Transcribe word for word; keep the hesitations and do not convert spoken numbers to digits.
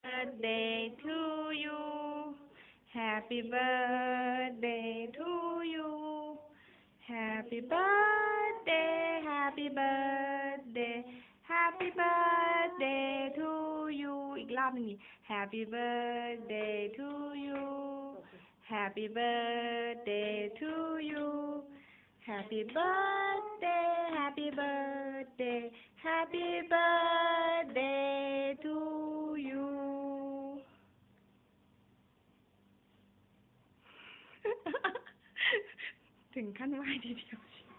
birthday to you. Happy birthday to you. Happy birthday, happy birthday, happy birthday to you. อีกรอบหนึงดิ Happy birthday to you. Happy birthday to you. Happy birthday, happy birthday, happy birthday to you ถึงขั้นไหวทีเดียว